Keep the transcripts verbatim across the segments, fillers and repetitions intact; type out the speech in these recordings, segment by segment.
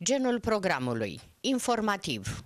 Genul programului. Informativ.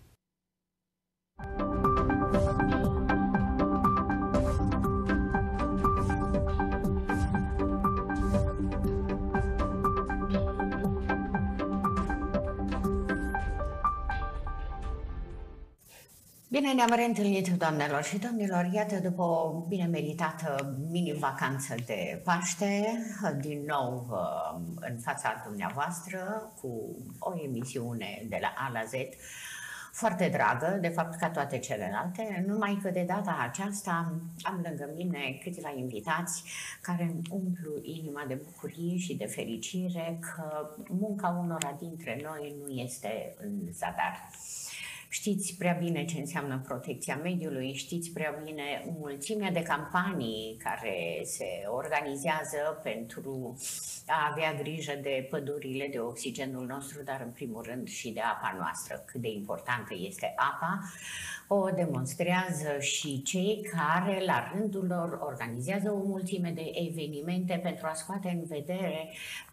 Bine ne-am reîntâlnit, doamnelor și domnilor. Iată, după o bine meritată mini-vacanță de Paște, din nou în fața dumneavoastră cu o emisiune de la A la Z foarte dragă, de fapt ca toate celelalte, numai că de data aceasta am lângă mine câțiva invitați care îmi umplu inima de bucurie și de fericire că munca unora dintre noi nu este în zadar. Știți prea bine ce înseamnă protecția mediului, știți prea bine mulțimea de campanii care se organizează pentru a avea grijă de pădurile, de oxigenul nostru, dar în primul rând și de apa noastră. Cât de importantă este apa, o demonstrează și cei care la rândul lor organizează o mulțime de evenimente pentru a scoate în vedere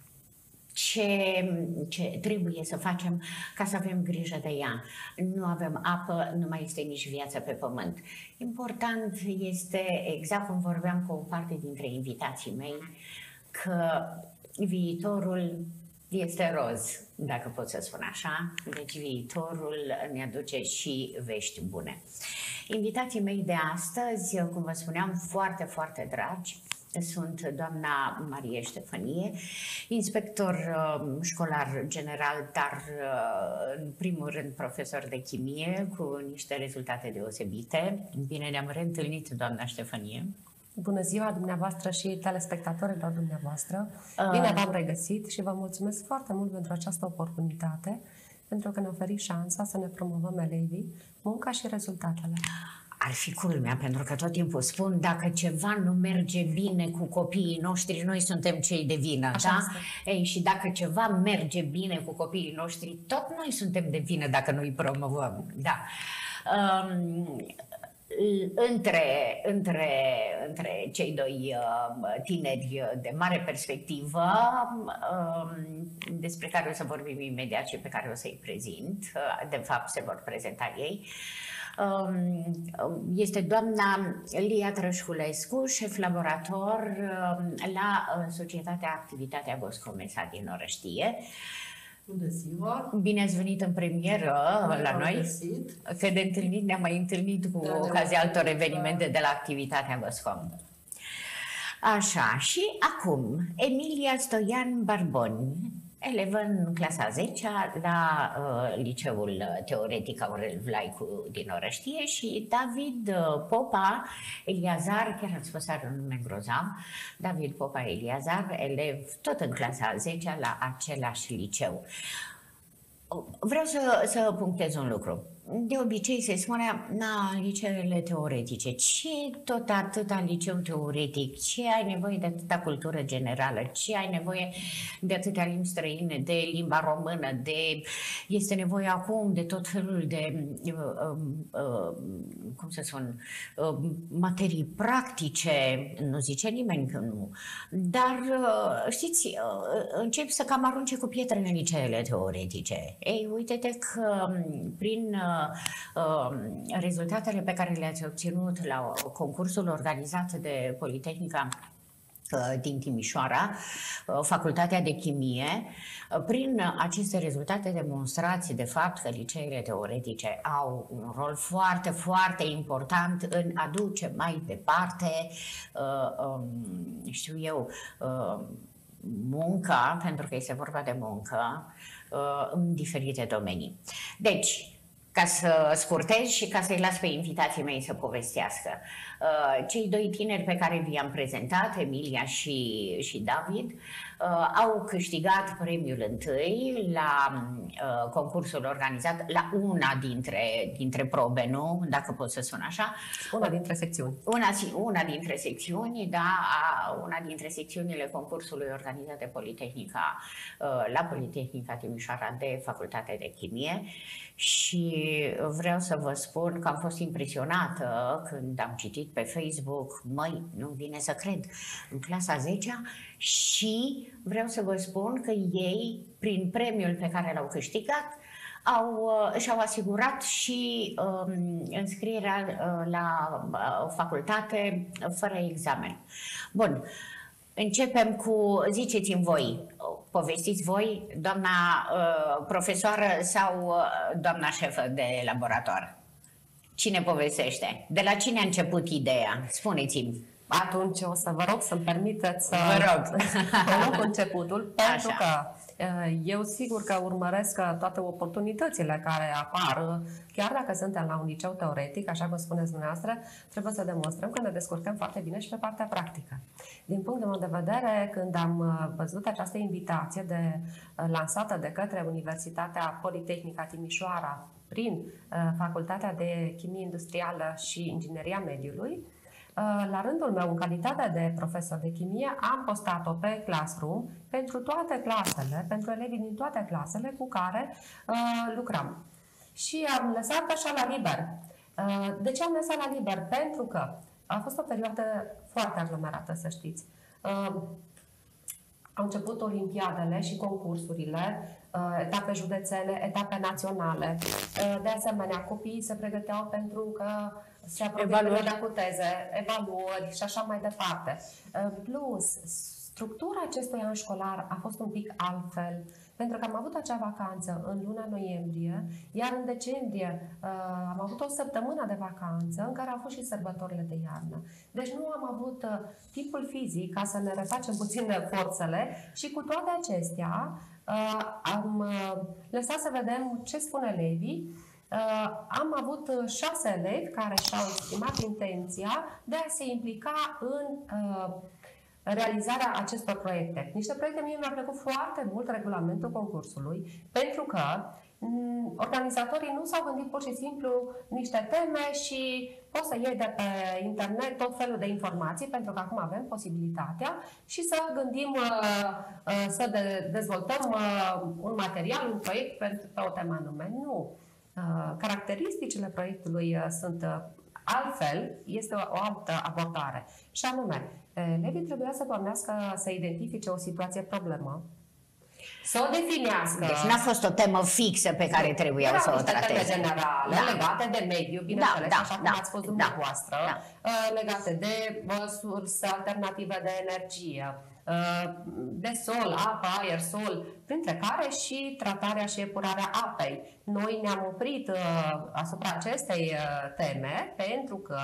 Ce, ce trebuie să facem ca să avem grijă de ea. Nu avem apă, nu mai este nici viață pe pământ. Important este, exact cum vorbeam cu o parte dintre invitații mei, că viitorul este roz, dacă pot să spun așa, deci viitorul ne aduce și vești bune. Invitații mei de astăzi, cum vă spuneam, foarte, foarte dragi, sunt doamna Marie Ștefănie, inspector uh, școlar general, dar uh, în primul rând profesor de chimie cu niște rezultate deosebite. Bine ne-am reîntâlnit, doamna Ștefănie. Bună ziua dumneavoastră și telespectatorilor dumneavoastră. Bine v-am regăsit și vă mulțumesc foarte mult pentru această oportunitate, pentru că ne oferiți șansa să ne promovăm elevii, munca și rezultatele. Ar fi culmea, pentru că tot timpul spun, dacă ceva nu merge bine cu copiii noștri, noi suntem cei de vină, așa da? Ei, și dacă ceva merge bine cu copiii noștri, tot noi suntem de vină dacă nu îi promovăm, da. Um, Între, între, între cei doi uh, tineri de mare perspectivă, uh, despre care o să vorbim imediat și pe care o să-i prezint, uh, de fapt se vor prezenta ei, uh, este doamna Lia Trășculescu, șef laborator uh, la uh, Societatea Activitatea Goscomesa din Orăștie. Bună ziua! Bine ați venit în premieră Bine la noi, găsit. Că de întâlnit ne-am mai întâlnit cu da, ocazia altor evenimente de la Activitatea Goscom. Așa, și acum, Emilia Stoian Barboni, elevă în clasa a zecea la uh, Liceul Teoretic Aurel Vlaicu din Orăștie, și David uh, Popa Eliazar, chiar ați spus are un nume grozav, David Popa Eliazar, elev tot în clasa a zecea la același liceu. Vreau să, să punctez un lucru. De obicei se spunea, na, liceele teoretice, ce tot atâta liceu teoretic, ce ai nevoie de atâta cultură generală, ce ai nevoie de atâtea limbi străine, de limba română, de este nevoie acum de tot felul de, uh, uh, cum să spun, uh, materii practice, nu zice nimeni că nu, dar uh, știți, uh, încep să cam arunce cu pietre în liceele teoretice. Ei, uite-te că prin uh, rezultatele pe care le-ați obținut la concursul organizat de Politehnica din Timișoara, Facultatea de Chimie, prin aceste rezultate demonstrați de fapt că liceele teoretice au un rol foarte, foarte important în a duce mai departe, știu eu, munca, pentru că este vorba de muncă, în diferite domenii. Deci, ca să scurtez și ca să-i las pe invitații mei să povestească. Cei doi tineri pe care vi-am prezentat, Emilia și, și David, au câștigat premiul întâi la concursul organizat la una dintre, dintre probe, nu? Dacă pot să spun așa. Una dintre secțiuni. Una, una dintre secțiuni, da, una dintre secțiunile concursului organizat de Politehnica, la Politehnica Timișoara de Facultate de Chimie. Și vreau să vă spun că am fost impresionată când am citit pe Facebook, măi, nu vine să cred, în clasa zecea, și vreau să vă spun că ei, prin premiul pe care l-au câștigat, au, și-au asigurat și um, înscrierea uh, la uh, facultate fără examen. Bun. Începem cu, ziceți-mi voi, povestiți voi, doamna uh, profesoară sau uh, doamna șefă de laborator? Cine povestește? De la cine a început ideea? Spuneți-mi. Atunci o să vă rog să-mi permiteți să vă rog. luăm începutul, pentru Așa. că eu sigur că urmăresc toate oportunitățile care apar, chiar dacă suntem la un liceu teoretic, așa cum spuneți dumneavoastră, trebuie să demonstrăm că ne descurcăm foarte bine și pe partea practică. Din punctul meu de vedere, când am văzut această invitație de, lansată de către Universitatea Politehnică Timișoara prin Facultatea de Chimie Industrială și Ingineria Mediului, la rândul meu, în calitate de profesor de chimie, am postat-o pe Classroom pentru toate clasele, pentru elevii din toate clasele cu care uh, lucram. Și am lăsat așa la liber. Uh, de ce am lăsat la liber? Pentru că a fost o perioadă foarte aglomerată, să știți. Uh, au început olimpiadele și concursurile, etape județene, etape naționale. De asemenea, copiii se pregăteau pentru că se apropie perioada cu teze, evaluări și așa mai departe. Plus, structura acestui an școlar a fost un pic altfel, pentru că am avut acea vacanță în luna noiembrie, iar în decembrie uh, am avut o săptămână de vacanță în care au fost și sărbătorile de iarnă. Deci nu am avut uh, timpul fizic ca să ne refacem puțin forțele și cu toate acestea uh, am uh, lăsat să vedem ce spun elevii. Uh, am avut șase elevi care și-au exprimat intenția de a se implica în uh, realizarea acestor proiecte. Niște proiecte, mie mi-a plăcut foarte mult regulamentul concursului, pentru că m- organizatorii nu s-au gândit pur și simplu niște teme și poți să iei de pe internet tot felul de informații, pentru că acum avem posibilitatea și să gândim uh, uh, să de- dezvoltăm uh, un material, un proiect pentru pe o temă anume. Nu. Uh, caracteristicile proiectului uh, sunt uh, altfel, este o, o altă abordare. Și anume, elevii trebuia să pornească să identifice o situație problemă, să o definească. Deci n-a fost o temă fixă pe care trebuiau Erau să o niște teme trateze. generale, Da. legate de mediu, bineînțeles, Da, da, așa cum da, ați spus da, dumneavoastră, da. legate de surse alternative de energie, de sol, apă, aer, sol, printre care și tratarea și epurarea apei. Noi ne-am oprit asupra acestei teme pentru că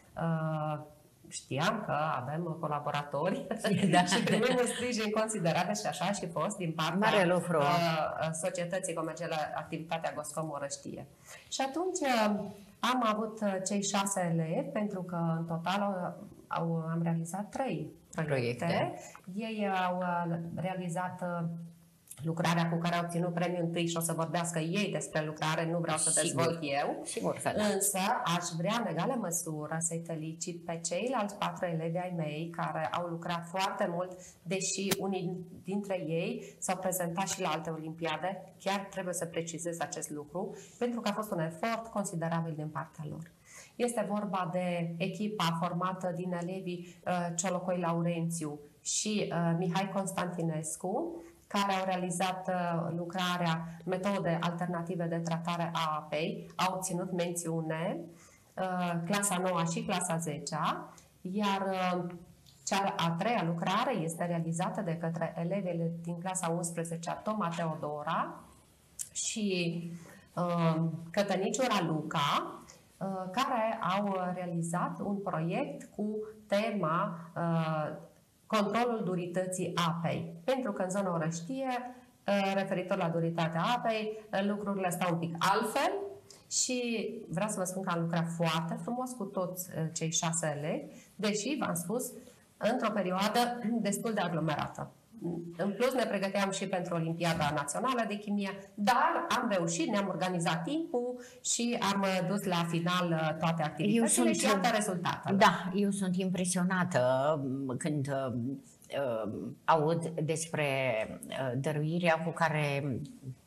știam că avem colaboratori Da. și primim un sprijin considerabil și așa și fost din partea Mare lucru. uh, societății comerciale, activitatea Goscom Orăștie. Și atunci uh, am avut uh, cei șase elevi, pentru că în total au, au, am realizat trei proiecte. proiecte. Ei au uh, realizat uh, lucrarea cu care au obținut premiul întâi și o să vorbească ei despre lucrare, nu vreau să Sigur. dezvolt eu. Sigur că da. Însă aș vrea în egală măsură să-i felicit pe ceilalți patru elevi ai mei care au lucrat foarte mult, deși unii dintre ei s-au prezentat și la alte olimpiade. Chiar trebuie să precizez acest lucru, pentru că a fost un efort considerabil din partea lor. Este vorba de echipa formată din elevii uh, Ciolocoi Laurențiu și uh, Mihai Constantinescu, care au realizat uh, lucrarea metode alternative de tratare a apei, au obținut mențiune, uh, clasa nouă și clasa zecea, iar uh, cea a treia lucrare este realizată de către elevele din clasa unsprezecea Toma Teodora și uh, Cătăniciu Raluca, uh, care au realizat un proiect cu tema uh, controlul durității apei. Pentru că în zona Orăștie, referitor la duritatea apei, lucrurile stau un pic altfel și vreau să vă spun că am lucrat foarte frumos cu toți cei șase elevi, deși, v-am spus, într-o perioadă destul de aglomerată. În plus, ne pregăteam și pentru Olimpiada Națională de Chimie, dar am reușit, ne-am organizat timpul și am dus la final toate activitățile și iată rezultatele. Da, eu sunt impresionată când uh, aud despre uh, dăruirea cu care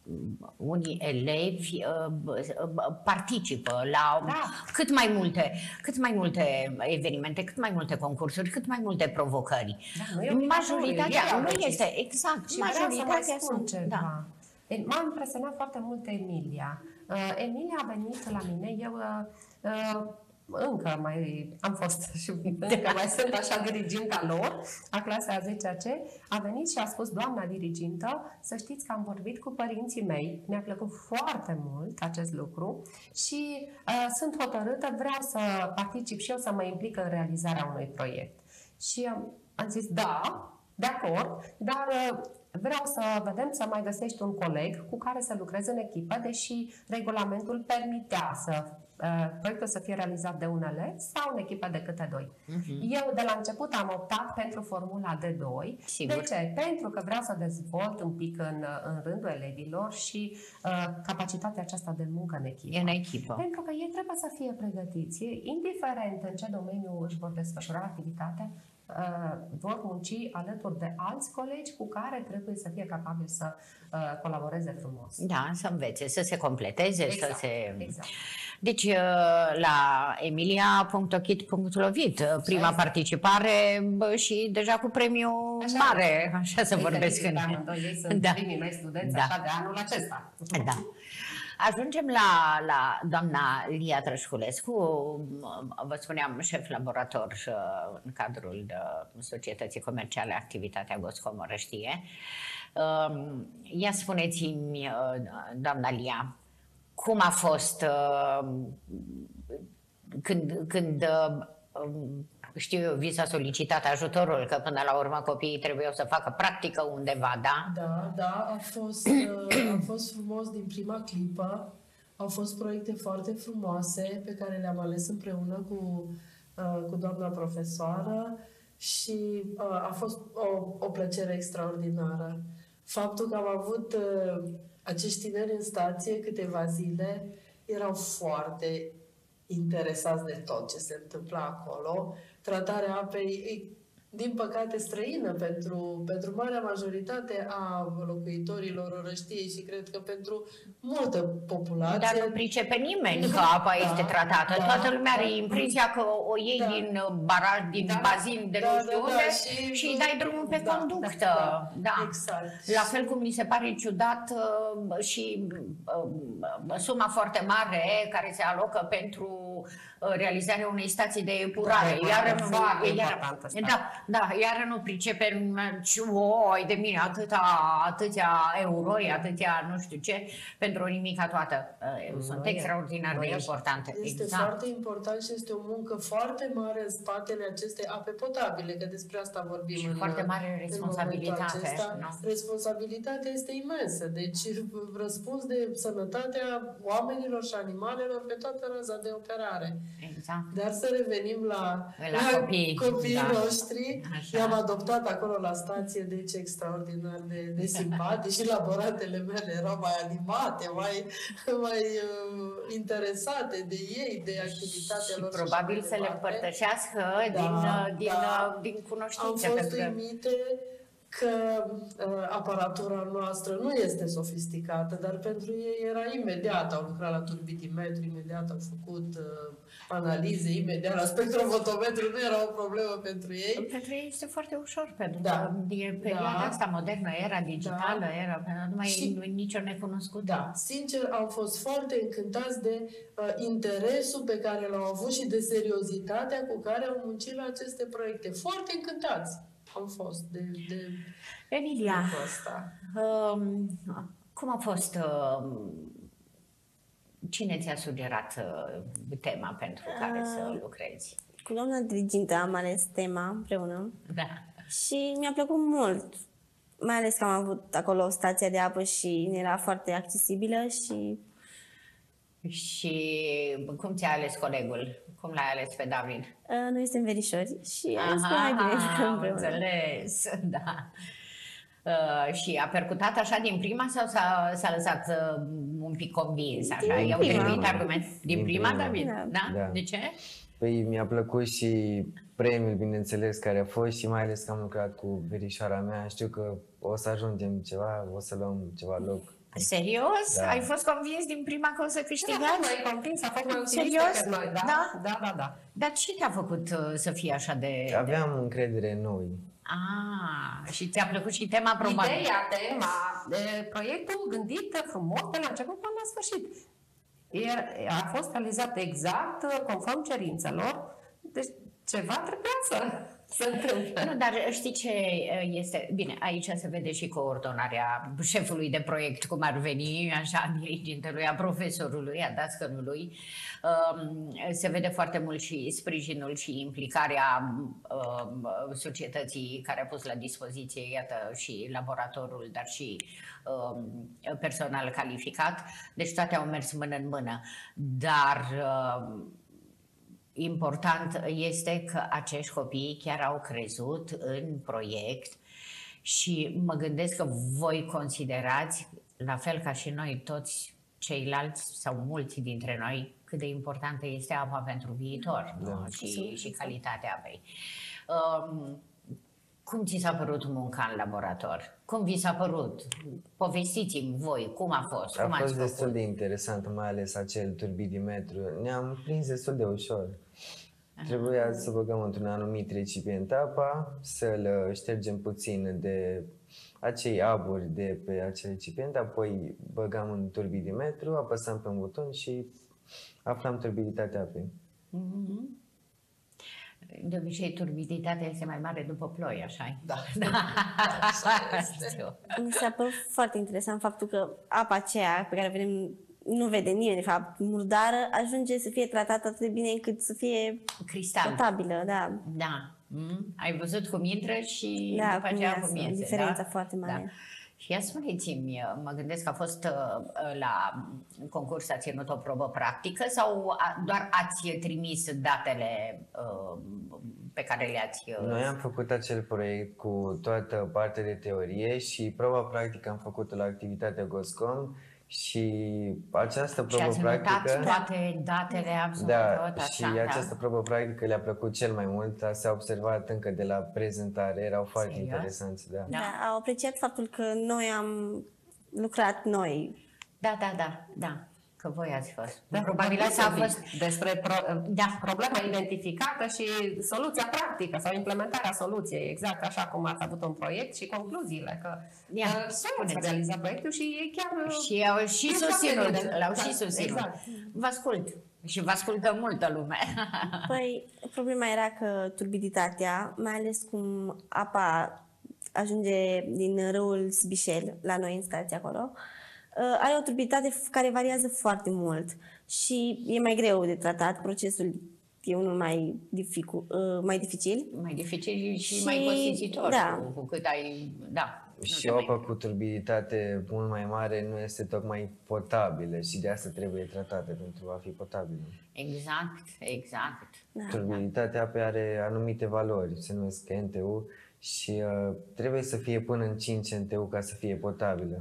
unii elevi participă la da. cât mai multe, cât mai multe evenimente, cât mai multe concursuri, cât mai multe provocări. Da, majoritatea nu este, exact, și majoritatea sunt. Ceva. Da. M-a impresionat foarte mult Emilia. Uh, Emilia a venit la mine, eu uh, uh, încă mai am fost și încă mai sunt așa diriginta lor, a clasei a zecea C, a venit și a spus: doamna dirigintă, să știți că am vorbit cu părinții mei, mi-a plăcut foarte mult acest lucru și uh, sunt hotărâtă, vreau să particip și eu, să mă implic în realizarea unui proiect. Și uh, am zis da, de acord, dar uh, vreau să vedem, să mai găsești un coleg cu care să lucrezi în echipă, deși regulamentul permitea să proiectul să fie realizat de un elev sau în echipă de câte doi. Uh-huh. Eu de la început am optat pentru formula de doi. Sigur. De ce? Pentru că vreau să dezvolt un pic în, în rândul elevilor și uh, capacitatea aceasta de muncă în echipă. În echipă. Pentru că ei trebuie să fie pregătiți, indiferent în ce domeniu își vor desfășura activitatea, uh, vor munci alături de alți colegi cu care trebuie să fie capabili să uh, colaboreze frumos. Da, să învețe, să se completeze, exact. să se... Exact. Deci, la Emilia punct ochit punct lovit, prima așa participare și deja cu premiu așa mare, așa să vorbesc. În ei sunt da. primii mei studenți da. așa de anul acesta. Da. Ajungem la, la doamna Lia Trășculescu, vă spuneam, șef laborator în cadrul Societății Comerciale Activitatea Goscomorăștie. Ia spuneți-mi, doamna Lia, cum a fost uh, când, când uh, știu eu, vi s-a solicitat ajutorul, că până la urmă copiii trebuiau să facă practică undeva, da? Da, da, a fost, uh, a fost frumos din prima clipă. Au fost proiecte foarte frumoase pe care le-am ales împreună cu, uh, cu doamna profesoară și uh, a fost o, o plăcere extraordinară. Faptul că am avut uh, acești tineri în stație câteva zile, erau foarte interesați de tot ce se întâmpla acolo. Tratarea apei, din păcate, străină pentru, pentru marea majoritate a locuitorilor Orăștiei și cred că pentru multă populație. Dar nu pricepe nimeni că apa da, este tratată. Da, Toată lumea da, are impresia că o iei da, din baraj, din da, bazin de da, nu știu da, unde da, și, și îi dai drumul pe da, conductă. Da, da. Exact. La fel cum mi se pare ciudat și suma foarte mare care se alocă pentru realizarea unei stații de epurare. Da, iar, nu, iar, iar, da, da, iar nu pricepe oi de mine atâta, atâția euro, atâția nu știu ce, pentru o nimica toată. Sunt no, extraordinar no, de importante. Este exact. foarte important și este o muncă foarte mare în spatele acestei ape potabile, că despre asta vorbim. Și în, foarte mare responsabilitate. No? Responsabilitatea este imensă. Deci răspuns de sănătatea oamenilor și animalelor pe toată raza de operare. Exact. Dar să revenim la, la, la copii, copiii da. noștri. I-am adoptat acolo la stație, deci extraordinar de, de simpatici și laborantele mele erau mai animate, mai, mai uh, interesate de ei, de activitatea și lor. Probabil să le împărtășească da, din, din, da. din cunoștințe. Am fost uimite că uh, aparatura noastră nu este sofisticată, dar pentru ei era imediat, au lucrat la turbitimetru, imediat au făcut uh, analize, imediat la spectrofotometru, nu era o problemă pentru ei. Pentru ei este foarte ușor, pentru da. că e perioada da. asta modernă, era digitală, da. era, nu mai și, e nicio necunoscută. Da, sincer, am fost foarte încântați de uh, interesul pe care l-au avut și de seriozitatea cu care au muncit la aceste proiecte. Foarte încântați am fost de, de Emilia, um, cum a fost, uh, cine ți-a sugerat uh, tema pentru care uh, să lucrezi? Cu doamna dirigintă am ales tema împreună da. și mi-a plăcut mult, mai ales că am avut acolo o stație de apă și era foarte accesibilă și... Și cum ți-a ales colegul? Cum l-ai ales pe David? Uh, noi suntem verișori și am mai bine împreună. Înțeles, da. Uh, și a percutat așa din prima sau s-a, s-a lăsat uh, un pic convins? Așa? Din I-au trebuit argument? Din, din prima, prima, David? Da. Da? Da. De ce? Păi mi-a plăcut și premiul, bineînțeles, care a fost și mai ales că am lucrat cu verișoara mea. Știu că o să ajungem ceva, o să luăm ceva loc. Serios? Da. Ai fost convins din prima că o să Da, câștigați? mai convins, a fost mai Serios? optimistă decât noi. Da, Da? da, da, da. Dar ce te-a făcut uh, să fii așa de... Aveam încredere în noi. Ah, și ți-a plăcut și tema probabil. Ideea, tema, e, proiectul gândit frumos de la început până la sfârșit. E, a fost realizat exact conform cerințelor, deci ceva trebuia să se întâmple. Nu, dar știi ce este? Bine, aici se vede și coordonarea șefului de proiect, cum ar veni, așa, a dirigintelui, a profesorului, a dascănului. Se vede foarte mult și sprijinul și implicarea societății care a pus la dispoziție, iată, și laboratorul, dar și personal calificat. Deci toate au mers mână în mână. Dar important este că acești copii chiar au crezut în proiect și mă gândesc că voi considerați, la fel ca și noi toți ceilalți sau mulți dintre noi, cât de importantă este apa pentru viitor, da, nu? Și, și calitatea apei. Um, cum ți s-a părut munca în laborator? Cum vi s-a părut? Povestiți-mi voi, cum a fost? A cum fost ați destul făcut? de interesant, mai ales acel turbidimetru. Ne-am prins destul de ușor. Trebuia să băgăm într-un anumit recipient apa, să-l ștergem puțin de acei aburi de pe acel recipient, apoi băgam un turbidimetru, apăsam pe un buton și aflam turbiditatea apei. Mhm. De obicei, turbiditatea este mai mare după ploi, așa Da. Știu. Mi s-a părut foarte interesant faptul că apa aceea pe care o vedem nu vede nimeni, de fapt, murdară, ajunge să fie tratată atât de bine încât să fie Cristal. potabilă, da. Da. Mm? Ai văzut cum intră și Da, după cum aceea iasă, cum iese. diferența da? foarte mare. Da. Și ia spuneți-mi, mă gândesc că a fost uh, la concurs, a ținut o probă practică sau a, doar ați trimis datele uh, pe care le-ați... Uh, Noi am făcut acel proiect cu toată partea de teorie și proba practică am făcut-o la activitatea GOSCOM și această și probă ați notat practică... toate datele absolut Da, tot, și așa, această probă practică le-a plăcut cel mai mult, s-a observat încă de la prezentare, erau foarte Serios? interesanți, da. Da. Da, au apreciat faptul că noi am lucrat noi. Da, da, da, da, că voi ați fost. Da, Probabil asta a fost... despre pro, Da. problema identificată și soluția practică sau implementarea soluției, exact așa cum ați avut un proiect și concluziile, că Ia, uh, spuneți. s-a realizat proiectul și ei chiar uh, Și au și e foarte susținut, bine. l-au Da, și susținut. exact. Vă ascult și vă ascultă multă lume. Păi, problema era că turbiditatea, mai ales cum apa ajunge din râul Sbișel, la noi în stație acolo, are o turbiditate care variază foarte mult și e mai greu de tratat, procesul e unul mai, dificu, mai dificil. Mai dificil și, Și- mai costisitor, da. cu, cu cât ai... Da. nu Și te mai- apa cu turbiditate mult mai mare nu este tocmai potabilă și de asta trebuie tratată pentru a fi potabilă. Exact, exact. Da. Turbiditatea apei are anumite valori, se numesc N T U și uh, trebuie să fie până în cinci N T U ca să fie potabilă.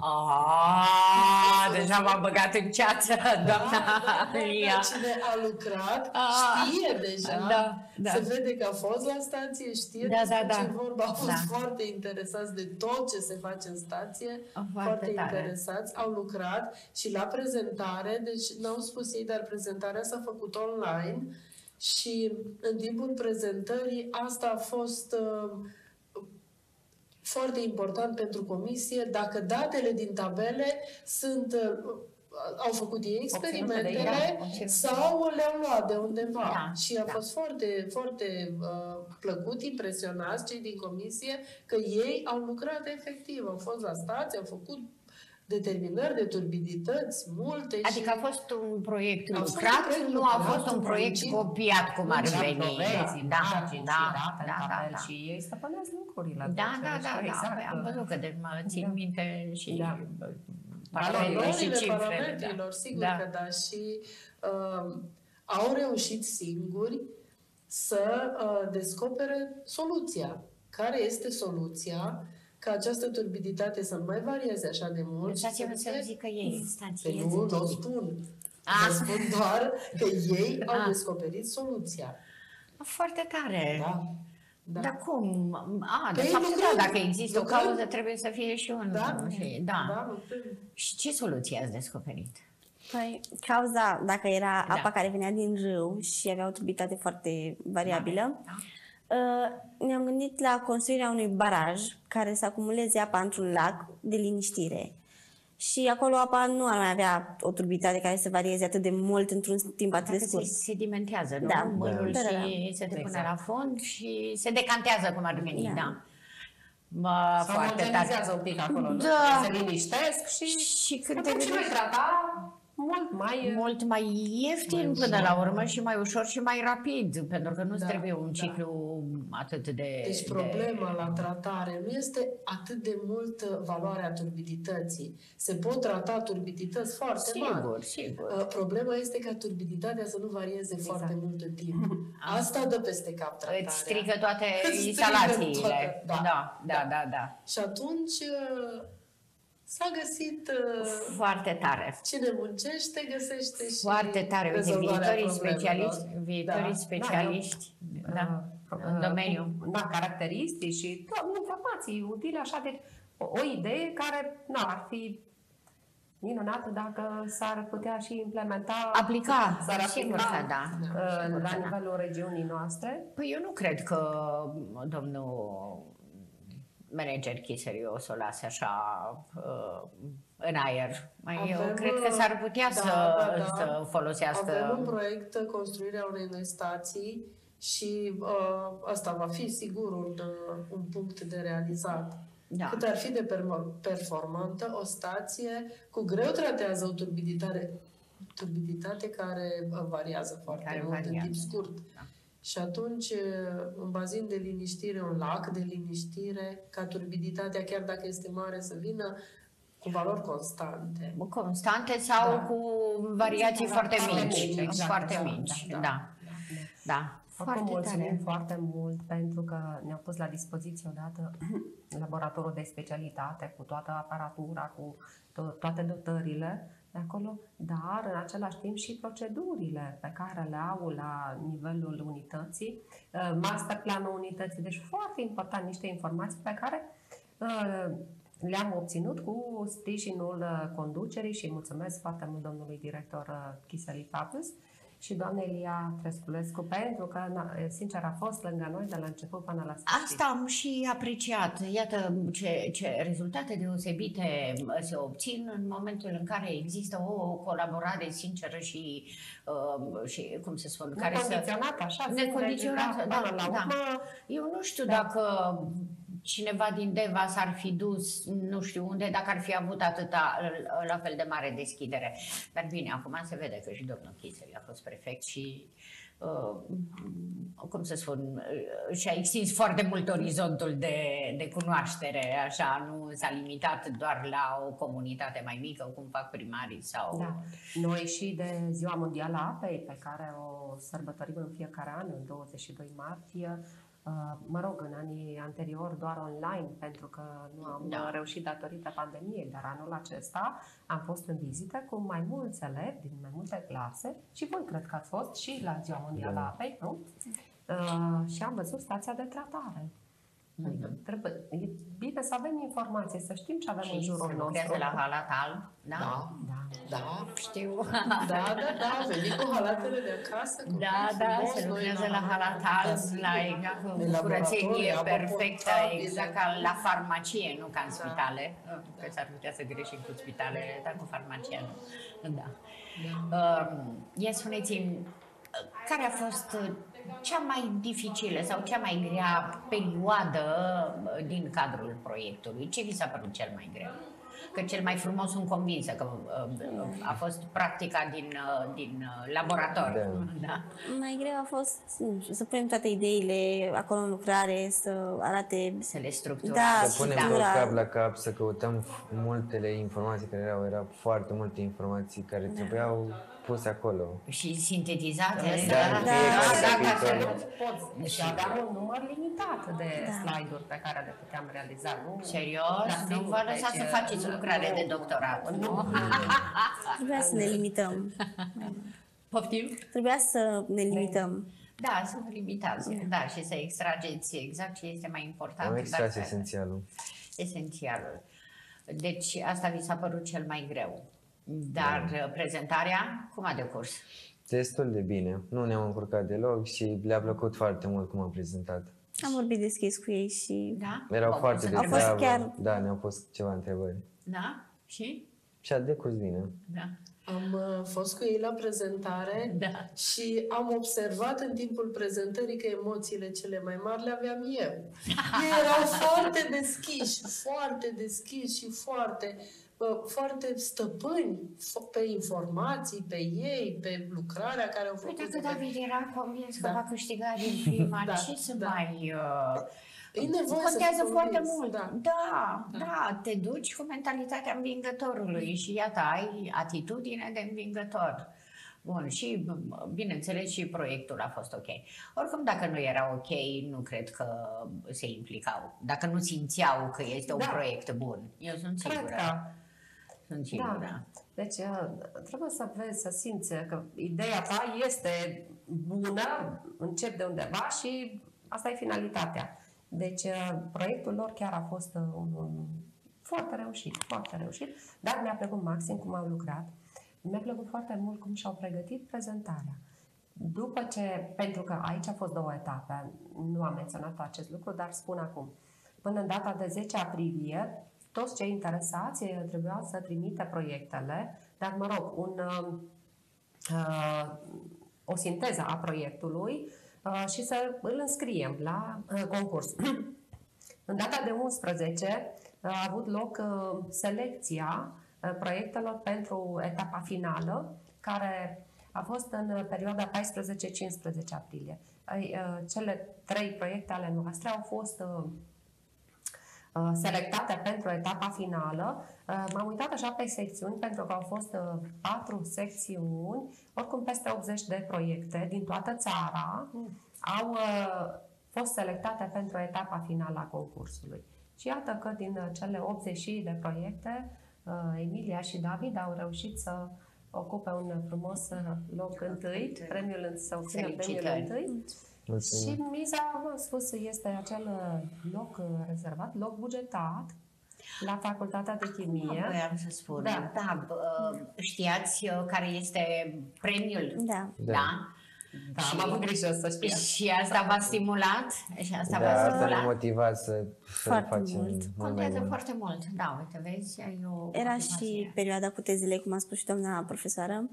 Ah, deja m-am băgat în ceață, doamna Lia. Cine a lucrat Ah. știe deja, Da, da. se vede că a fost la stație, știe Da, despre da, ce da. e vorba, au fost Da. foarte interesați de tot ce se face în stație, Foarte foarte tare. interesați, au lucrat și la prezentare, deci n-au spus ei, dar prezentarea s-a făcut online și în timpul prezentării asta a fost uh, foarte important pentru comisie, dacă datele din tabele sunt, uh, au făcut ei experimentele Obținute de ei, da, obținute. sau le-au luat de undeva. Da, și a da. fost foarte, foarte uh, plăcut, impresionați cei din comisie că ei au lucrat efectiv, au fost la stație, au făcut determinări de turbidități multe. Adică și... a fost un proiect A fost un lucrat, proiect nu a lucrat, fost un un proiect muncit. copiat, cum ar Muncit, veni. dovezi, Da, imagini da, și date da, în da, tabel da. și ei stăpânesc lucrurile. Da, Deci, da, da, da, exact, păi am văzut că de mă țin Da. minte și Da. parametrii și Valorile cifrele. parametrilor, sigur Da. că da. Și uh, au reușit singuri să uh, descopere soluția. Care este soluția? Ca această turbiditate să nu mai varieze așa de mult. și Lăsați-mă să să fie- zic că ei, stație. Pe nu, nu o spun. Ah. Vă spun doar că ei au Ah. descoperit soluția. Foarte tare. Da. Da. Dar cum? A, de Păi fapt, lucrăm, da, dacă există lucrăm. o cauză, trebuie să fie și un... Da, și, da. da, lucrăm. Și ce soluție ați descoperit? Păi, cauza, dacă era Da. apa care venea din râu și avea o turbiditate foarte variabilă, Da. uh, ne-am gândit la construirea unui baraj care să acumuleze apa într-un lac de liniștire. Și acolo apa nu ar mai avea o turbiditate care să varieze atât de mult într-un timp atât de Dacă se scurt. sedimentează, nu? Da. Mâinul Da, da, da. și se depune Exact. la fund și se decantează, cum ar veni, Da. da. Bă, Se foarte omogenizează tare. un pic acolo, nu? Da. Se liniștesc și, Și când te putem și noi gândești- trata mult mai... Mult mai ieftin Mai până ușor. la urmă și mai ușor și mai rapid, pentru că nu-ți Da, trebuie un da. ciclu atât de... Deci de- problema la tratare nu este atât de mult valoarea turbidității. Se pot trata turbidități foarte mari. Sigur, sigur. Uh, Problema este ca turbiditatea să nu varieze foarte mult în timp. Asta dă peste cap tratarea. Îți strică toate Îți strică instalațiile. toate, Da, da. da, da, da. Și atunci uh, s-a găsit uh, Foarte tare. cine muncește, găsește și Foarte tare. Uite, rezolvarea viitorii problemelor. specialiști, viitorii Da. specialiști da, în domeniu. Da, caracteristici și da, informații utile, așa, deci o, o idee care na, ar fi minunată dacă s-ar putea și implementa, Aplica, s-ar sigur aplica că da. uh, Sigur la că da. nivelul regiunii noastre. Păi eu nu cred că domnul manager Chiseriu o să o lase așa uh, în aer. Mai eu Avem, cred că s-ar putea da, să, da, da. să folosească... Avem un proiect, construirea unei noi stații și uh, asta va fi sigur un, uh, un punct de realizat. Da. Cât ar fi de permo- performantă, o stație cu greu tratează o turbiditate, turbiditate care uh, variază foarte Care mult în variază. timp scurt. Da. Și atunci, uh, un bazin de liniștire, un lac de liniștire, ca turbiditatea, chiar dacă este mare, să vină cu valori constante. Constante sau Da. cu variații foarte Foarte mici. mici, exact, foarte da, mici, da, da. da. Da. Da. Oricum, Foarte mulțumim tare. foarte mult pentru că ne-au pus la dispoziție odată laboratorul de specialitate cu toată aparatura, cu to- toate dotările de acolo, dar în același timp și procedurile pe care le au la nivelul unității, uh, masterplanul unității, deci foarte important niște informații pe care uh, le-am obținut cu sprijinul uh, conducerii și mulțumesc foarte mult domnului director uh, Chiseli Papus și doamnei Elia Tresculescu pentru că, na, sincer, a fost lângă noi de la început până la sfârșit. Asta am și apreciat. Iată ce, ce rezultate deosebite se obțin în momentul în care există o colaborare sinceră și, uh, și cum se spun, care să... Necondiționat, așa, Necondiționat, sincer, da, până la da. urmă, Eu nu știu Da. dacă cineva din Deva s-ar fi dus, nu știu unde, dacă ar fi avut atâta, la fel de mare deschidere. Dar bine, acum se vede că și domnul Chiseli a fost prefect și, uh, cum să spun, uh, și-a extins foarte mult orizontul de, de cunoaștere, așa, nu s-a limitat doar la o comunitate mai mică, cum fac primarii sau... Da. Noi și de Ziua Mondială a Apei, pe care o sărbătorim în fiecare an, în douăzeci și doi martie, uh, mă rog, în anii anteriori doar online, pentru că nu am Da. reușit datorită pandemiei, dar anul acesta am fost în vizită cu mai mulți elevi din mai multe clase și voi cred că ați fost și la Ziua Mondială Da. a Apei, nu? Uh, și am văzut stația de tratare. Adică trebuie, e bine să avem informație, să știm ce avem în Și jurul se nostru. lucrează la halat alb, da? Da, Da. da, Știu. da, da, da, veni cu halatele de acasă. Da, copii da, frumos, se noi lucrează la la halat alb, sigur. la exact În cu laboratorii, curățenie apă perfectă, potabilă. exact ca la farmacie, nu ca în Da. spitale, că s-ar putea să greșim cu spitale, dar cu farmacia nu. Da. Uh, ia spuneți-mi, care a fost cea mai dificilă sau cea mai grea perioadă din cadrul proiectului? Ce vi s-a părut cel mai greu? Că cel mai frumos sunt convinsă că uh, a fost practica din, uh, din uh, laborator. Da. Da. Mai greu a fost, nu știu, să punem toate ideile acolo în lucrare, să arate... Să le structurăm. Da, Să punem structura. tot cap la cap, să căutăm f- multele informații care erau, erau foarte multe informații care trebuiau puse acolo. Și sintetizate. Da, în fiecare da, capitol. da, Poți. Și aveam un număr limitat de slide-uri pe care le puteam realiza. Nu? Serios? Da, Nu vă lăsați să deci, faceți lucrare de doctorat, nu? Trebuia să ne limităm. Poftim? Trebuia să ne limităm. Da, să vă limitați, da, și să extrageți exact ce este mai important. Am extras dacă- esențialul. Esențialul. Deci asta vi s-a părut cel mai greu. Dar da. prezentarea, cum a decurs? Destul de bine. Nu ne-am încurcat deloc și le-a plăcut foarte mult cum am prezentat. Am vorbit deschis cu ei și... Da? Erau V-au foarte pus de Au fost treabă. chiar- Da, ne-au pus ceva întrebări. Da? Și? Și a decurs bine. Da. Am uh, fost cu ei la prezentare Da. și am observat în timpul prezentării că emoțiile cele mai mari le aveam eu. Ei erau foarte deschiși, foarte deschiși și foarte, uh, foarte stăpâni f- pe informații, pe ei, pe lucrarea care au Păi făcut. dacă David era convins că Da. va câștiga din prima, Da, ce să da. mai... Uh, E nevoie să contează fii foarte convins, mult. da. Da, da, da, te duci cu mentalitatea învingătorului și iată, ai atitudine de învingător. Bun, și bineînțeles și proiectul a fost ok. Oricum, dacă nu era ok, nu cred că se implicau. Dacă nu simțeau că este un Da. proiect bun. Eu sunt Cred sigură. că Sunt sigură. Da. Deci uh, trebuie să vezi, să simți că ideea ta este bună, încep de undeva și asta e finalitatea. Deci uh, proiectul lor chiar a fost uh, unul foarte reușit, foarte reușit, dar mi-a plăcut maxim cum au lucrat. Mi-a plăcut foarte mult cum și-au pregătit prezentarea. După ce, pentru că aici a fost două etape, nu am menționat acest lucru, dar spun acum. Până în data de zece aprilie, toți cei interesați trebuiau să trimite proiectele, dar mă rog, un, uh, o sinteză a proiectului uh, și să îl înscriem la uh, concurs. În data de unsprezece a avut loc uh, selecția uh, proiectelor pentru etapa finală, care a fost în perioada paisprezece cincisprezece aprilie. Uh, cele trei proiecte ale noastre au fost uh, selectate pentru etapa finală. M-am uitat așa pe secțiuni pentru că au fost patru secțiuni, oricum peste optzeci de proiecte din toată țara au fost selectate pentru etapa finală a concursului. Și iată că din cele optzeci de proiecte, Emilia și David au reușit să ocupe un frumos loc întâi, premiul, să obțină premiul întâi. Mulțumim. Și miza, v-am spus, este acel loc rezervat, loc bugetat la Facultatea de Chimie. Voiam să spun. Da. Da, bă, știați care este premiul? Da. Da. Da? Da, Și- am avut grijă să știu. Și asta v-a stimulat? Și asta Da, v-a asta ne-a stimulat? motivat să, să Foarte facem mult. mult mai Contează mult. foarte mult. Da, uite, vezi, ai o Era motivație. și perioada cu tezele, cum a spus și doamna profesoară.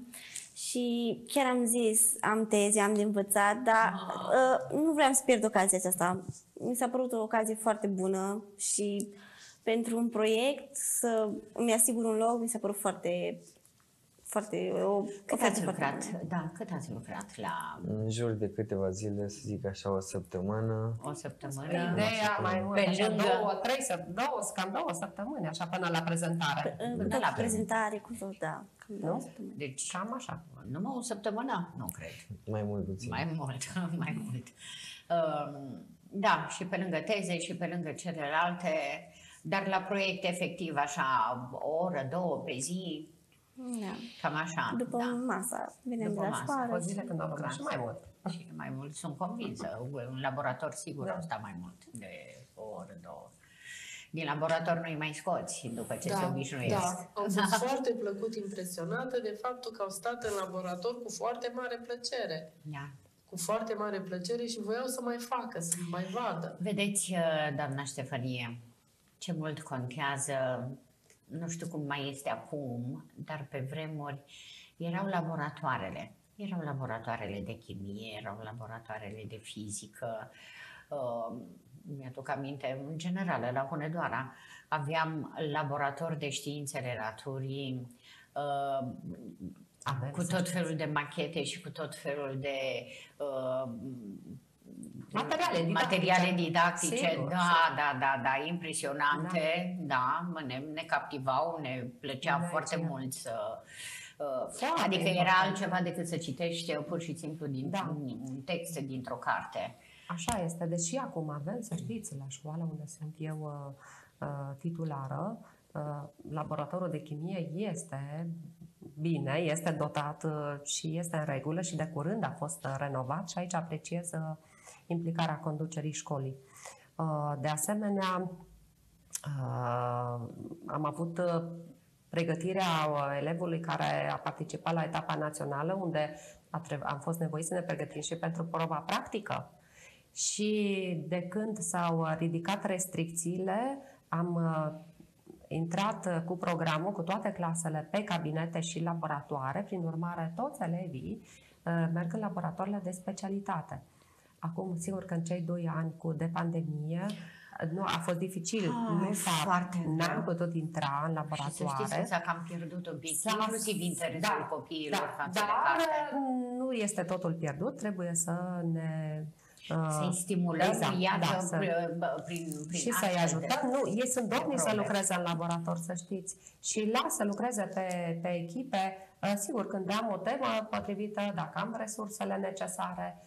Și chiar am zis, am teze, am de învățat, dar uh, nu vreau să pierd ocazia aceasta. Mi s-a părut o ocazie foarte bună și pentru un proiect să îmi asigur un loc, mi s-a părut foarte, foarte, o Cât ocazie ați foarte lucrat? bună. Da, cât ați lucrat la În jur de câteva zile, să zic așa, o săptămână. o săptămână? Ideea mai mult, Pe așa lângă- două, trei, săp- două, cam două săptămâni, așa până la prezentare. În Până tot la prezentare, cum tot, da. Cam două Nu? săptămâni. Deci, Cam așa. numai o săptămână? Nu cred. Mai mult puțin. Mai mult, mai mult. Um, Da, și pe lângă teze și pe lângă celelalte, dar la proiect efectiv, așa, o oră, două pe zi, Da. cam așa. După da. masa, venim După de la masă. școală. O zile când am lucrat și mai mult. Și mai mult, sunt convinsă, în laborator sigur Da. au stat mai mult de o oră, două. Din laborator nu-i mai scoți după ce se obișnuiesc. da. Am fost foarte plăcut impresionată de faptul că au stat în laborator cu foarte mare plăcere. Da. Cu foarte mare plăcere și voiau să mai facă, să mai vadă. Vedeți, uh, doamna Ștefănie, ce mult contează, nu știu cum mai este acum, dar pe vremuri erau laboratoarele. Erau laboratoarele de chimie, erau laboratoarele de fizică. Uh, mi-aduc aminte, în general, la Hunedoara aveam laborator de științele naturii, uh, Avem, cu să tot știți. felul de machete și cu tot felul de uh, Materiale didactice. materiale didactice. Sigur, da, sigur. da, da, da, impresionante, da, da ne, ne captivau, ne plăcea Da, foarte ce- mult să... Uh, Foarte adică era important. altceva decât să citești uh, pur și simplu din, Da. un text dintr-o carte. Așa este, deși acum avem, să știți, la școală unde sunt eu uh, uh, titulară, uh, laboratorul de chimie este bine, este dotat și este în regulă și de curând a fost renovat și aici apreciez implicarea conducerii școlii. De asemenea, am avut pregătirea elevului care a participat la etapa națională, unde am fost nevoiți să ne pregătim și pentru proba practică. Și de când s-au ridicat restricțiile, am intrat cu programul, cu toate clasele, pe cabinete și laboratoare. Prin urmare, toți elevii merg în laboratoarele de specialitate. Acum, sigur că în cei doi ani cu de pandemie, nu, a fost dificil. Ah, nu foarte n-am putut intra în laboratoare. Și să știți că s-a cam pierdut un pic, inclusiv interesul da, copiilor da, față dar de carte. nu este totul pierdut, trebuie să ne... Să-i stimulăm, exact, iată, da, să, prin, prin și să-i ajutăm. Nu, ei sunt dornici să lucreze în laborator, să știți. Și las să lucreze pe, pe echipe. Sigur, când am o temă potrivită, dacă am resursele necesare.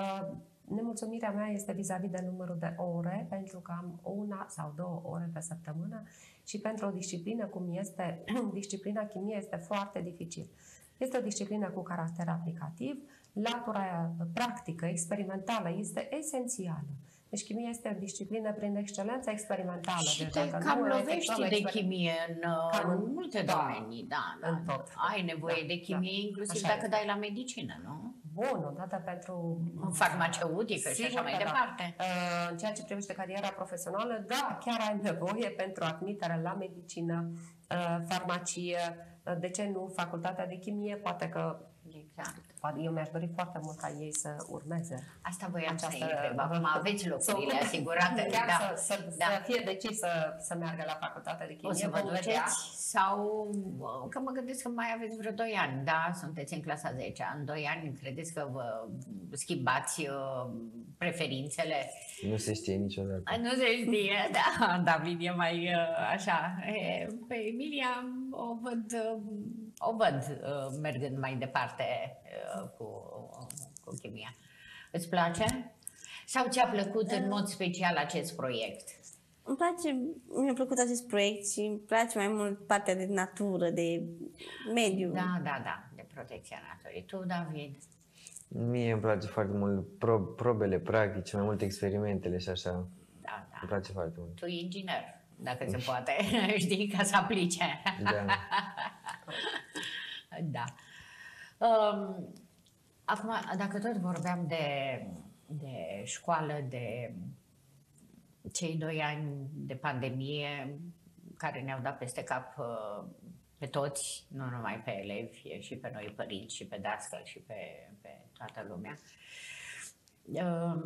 Nemulțumirea mea este vis-a-vis de numărul de ore, pentru că am una sau două ore pe săptămână și pentru o disciplină cum este, disciplina chimie este foarte dificil. Este o disciplină cu caracter aplicativ, latura practică, experimentală este esențială. Deci chimia este o disciplină prin excelență experimentală. Și deci, te cam lovești de exper... chimie în, cam în multe da, domenii, da, da, în tot. ai nevoie da, de chimie, da, inclusiv așa dacă este. dai la medicină, nu? Bun, odată pentru... În farmaceutică și așa mai da. departe. În ceea ce privește cariera profesională, da, chiar ai nevoie pentru admitere la medicină, farmacie, de ce nu, facultatea de chimie, poate că Exact. eu mi-aș dori foarte mult ca ei să urmeze. Asta voiam să această... întreb. Acum aveți locurile să, asigurate. Chiar da. să, să, da. să fie decis să, să meargă la facultatea de chimie. O să vă duceți sau, că mă gândesc că mai aveți vreo doi ani, da? Sunteți în clasa zecea. În doi ani credeți că vă schimbați uh, preferințele? Nu se știe niciodată. Nu se știe, da. David e mai uh, așa. E, pe Emilia o văd, uh, o văd uh, mergând mai departe uh, cu, uh, cu chimia. Îți place? Sau ți-a plăcut în mod special acest proiect? Îmi place, mi-a plăcut acest proiect și îmi place mai mult partea de natură, de mediu. Da, da, da, de protecția naturii. Tu, David? Mie îmi place foarte mult pro, probele practice, mai multe experimentele și așa. Da, da. Îmi place foarte mult. Tu inginer, dacă se poate, știi, ca să aplice. Da. Da. Um, acum, dacă tot vorbeam de, de școală, de cei doi ani de pandemie care ne-au dat peste cap uh, pe toți, nu numai pe elevi, și pe noi părinți, și pe dascăli, și pe, pe toată lumea. Uh,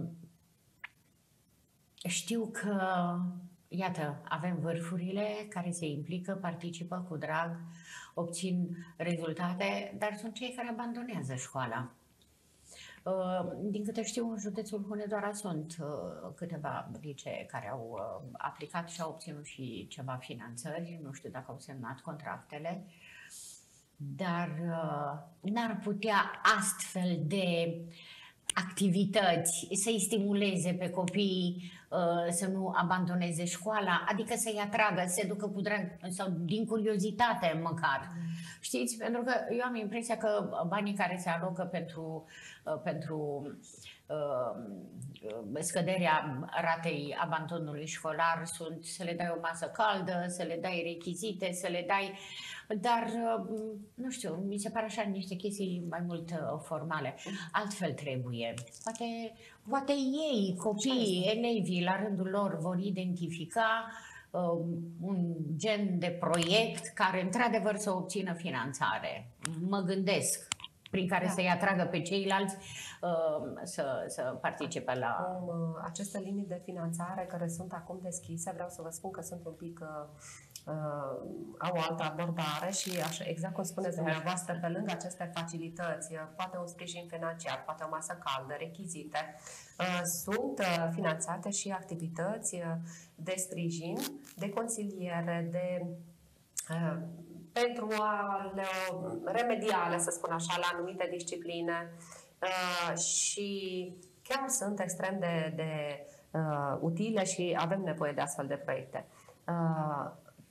știu că, iată, avem vârfurile care se implică, participă cu drag, obțin rezultate, dar sunt cei care abandonează școala. Din câte știu, în județul Hunedoara sunt câteva licee care au aplicat și au obținut și ceva finanțări, nu știu dacă au semnat contractele, dar n-ar putea astfel de activități să-i stimuleze pe copii să nu abandoneze școala, adică să-i atragă, să se ducă cu drag sau din curiozitate măcar. Știți? Pentru că eu am impresia că banii care se alocă pentru, pentru uh, scăderea ratei abandonului școlar sunt să le dai o masă caldă, să le dai rechizite, să le dai... Dar, uh, nu știu, mi se pare așa niște chestii mai mult uh, formale. Altfel trebuie. Poate, poate ei, copiii, elevii, la rândul lor vor identifica un gen de proiect care într-adevăr să obțină finanțare. Mă gândesc, prin care da. să-i atragă pe ceilalți uh, să, să participe la... Acum, aceste linii de finanțare care sunt acum deschise, vreau să vă spun că sunt un pic... Uh, au o altă abordare și, așa, exact cum spuneți dumneavoastră, pe lângă aceste facilități, poate un sprijin financiar, poate o masă caldă, rechizite, uh, sunt uh, finanțate și activități de sprijin, de consiliere, de... Uh, pentru a le remediale, să spun așa, la anumite discipline uh, și chiar sunt extrem de, de uh, utile și avem nevoie de astfel de proiecte. Uh,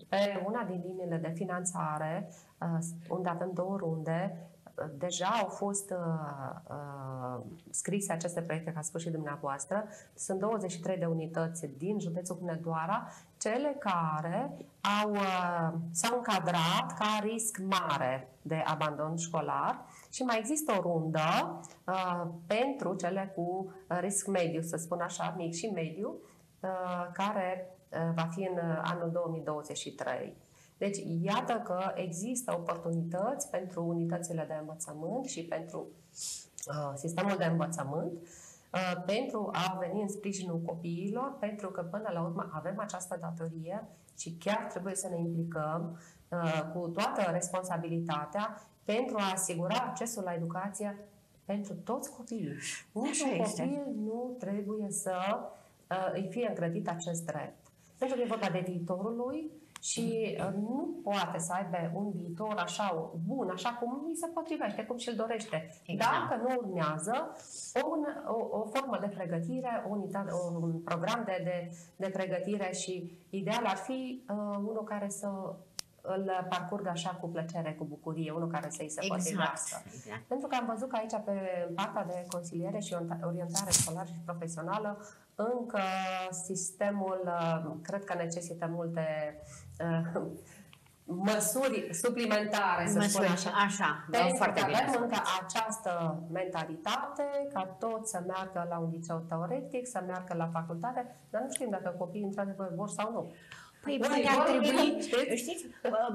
Pe una din liniile de finanțare, unde avem două runde, deja au fost uh, uh, scrise aceste proiecte, ca spus și dumneavoastră. Sunt douăzeci și trei de unități din județul Hunedoara, cele care au, uh, s-au încadrat ca risc mare de abandon școlar și mai există o rundă uh, pentru cele cu risc mediu, să spun așa, mic și mediu, uh, care uh, va fi în anul două mii douăzeci și trei. Deci, iată că există oportunități pentru unitățile de învățământ și pentru uh, sistemul de învățământ uh, pentru a veni în sprijinul copiilor, pentru că până la urmă avem această datorie și chiar trebuie să ne implicăm uh, cu toată responsabilitatea pentru a asigura accesul la educație pentru toți copiii. Niciun copil nu trebuie să uh, îi fie îngrădit acest drept. Pentru că e vorba de viitorul lui, și nu poate să aibă un viitor așa bun, așa cum îi se potrivește, cum și-l dorește. Exact. Dacă nu urmează o, o, o formă de pregătire, unitate, un program de, de, de pregătire și ideal ar fi uh, unul care să îl parcurgă așa cu plăcere, cu bucurie, unul care să-i se exact. potrivească. Exact. Pentru că am văzut că aici, pe partea de consiliere și orientare școlară și profesională, încă sistemul, cred că necesită multe uh, măsuri suplimentare, să măsuri, spun așa. așa Pentru foarte că bine avem încă această mentalitate ca toți să meargă la un liceu teoretic, să meargă la facultate, dar nu știm dacă copiii într-adevăr vor sau nu. Păi, poate ar trebui, știți,